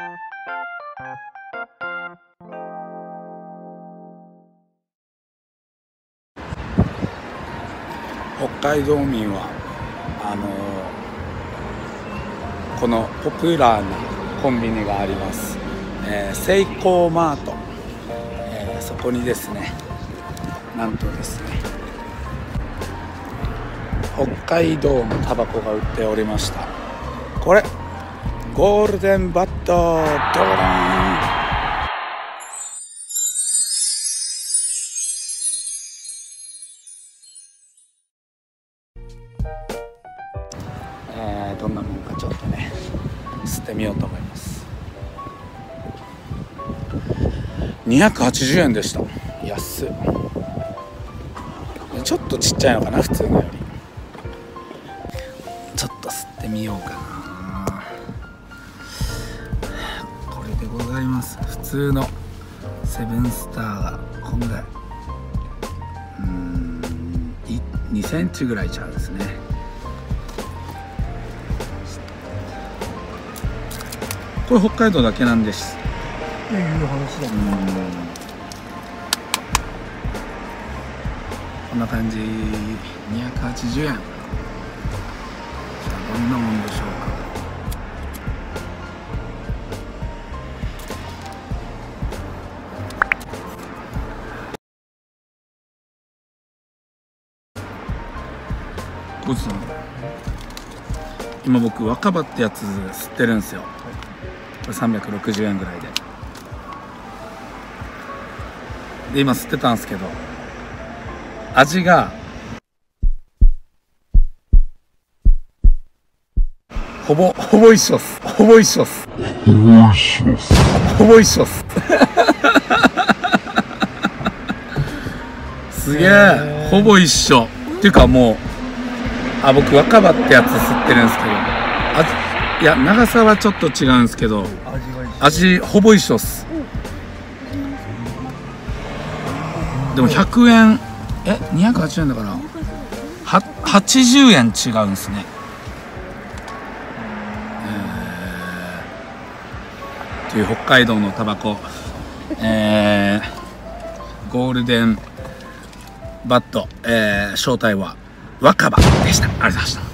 北海道民はこのポピュラーなコンビニがあります、セイコーマート、そこにですね、なんとですね、北海道のタバコが売っておりました。これゴールデンバットドローン。どんなもんかちょっとね吸ってみようと思います。280円でした。安い。ちょっとちっちゃいのかな、普通のより。ちょっと吸ってみようかな。これでございます。普通のセブンスターがこんぐらい、2センチぐらいちゃうですね。これ北海道だけなんです。 いう話だもん。 こんな感じ。280円。さあどんなもんでしょうか。コーチさん、今僕若葉ってやつ吸ってるんですよ。これ360円ぐらいで今吸ってたんですけど、味がほぼ一緒っす。ほぼ一緒っす。すげえ、ほぼ一緒っていうか、もう僕若葉ってやつ吸ってるんですけど、いや長さはちょっと違うんですけど、味ほぼ一緒っす。でも100円280円だから80円違うんですね。という北海道のタバコ、ゴールデンバット、正体は若葉でした。ありがとうございました。